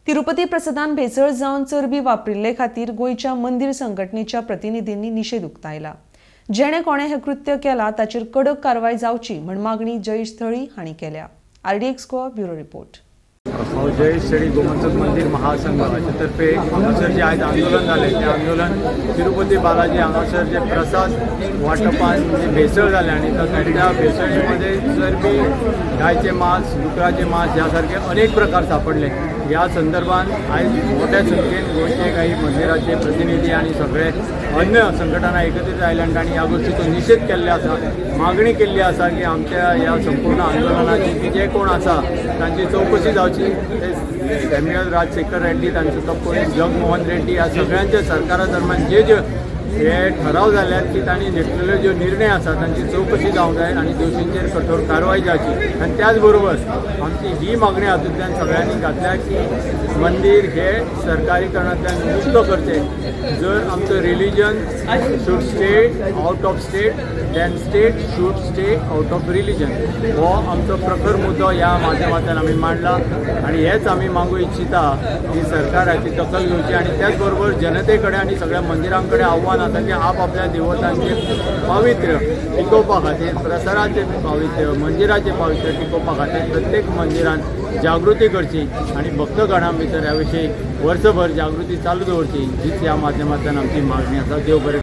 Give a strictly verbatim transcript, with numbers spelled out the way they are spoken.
तिरुपती प्रसादान भेसळ जावन चरबी वापरिल्ले खातीर गोयच्या मंदिर संघटनेच्या प्रतिनिधींनी निषेध उक्तायला। जेणे कोणे हे कृत्य केला ताचेर कडक कारवाई जावची म्हण मागणी जयेश थळी हांणी केल्या। RDX Goa bureau report. हांव जयेश थळी गोमंतक मंदिर महासंघ हाचे तर्फे हांगासर जे आयज आंदोलन जालें तें आंदोलन तिरुपती बालाजी हांगासर जे प्रसाद वांटपांत जे भेसळ जालें आनी त्या भेसळे मध्ये चरबी, गायचे मांस, डुकराचे मांस ह्या सारखे अनेक प्रकार सापडले। ह्या संदर्भात आयज मोठ्या संख्येन गोंयचे काही मंदिराचे प्रतिनिधी आनी सगळे अन्य संघटना एकत्रित आयल्यान तांणी ह्या गोष्टीचो निषेध केल्ले आसा। मागणी केल्ली आसा की आमच्या ह्या संपूर्ण आंदोलनाची जे कोण आसा तांची चौकशी जावची। सॅम्युअल राजशेखर रेड्डी, तांचो तपोय जगमोहन रेड्डी ह्या सगळ्यांच्या सरकारा दरम्यान जे जे हे ठराव जाल्यात की तांणी घेतलेले जो निर्णय आसा तांची चौकशी जावंक जाय आनी दोशींचेर कठोर कारवाई जावची। आनी त्याच बरोबर आमची ही मागणी हातूंतल्यान सगळ्यांनी घातल्या की मंदिर हे सरकारीकरणांतल्यान मुक्त करचे। जर आमचो religion should stay out of state, then state should stay out of religion हो आमचो प्रखर मुद्दो ह्या माध्यमांतल्यान आमी मांडला। आनी हेच आमी मागूं इच्छिता की सरकाराची दखल घेवची आनी त्याच बरोबर जनते कडेन आनी सगळ्या मंदिरां कडेन आव्हान आसा की आप आपल्या देवतांचे पावित्र्य टिकोवपा खातीर, प्रसाराचे पावित्र्य, मंदिराचे पावित्र्य टिकोवपा खातीर प्रत्येक मंदिरान जागृती करची आनी भक्तगणां भितर ह्या विशीं वर्सभर जागृती चालू दवरची हीच ह्या माध्यमांतल्यान आमची मागणी आसा। देव बरें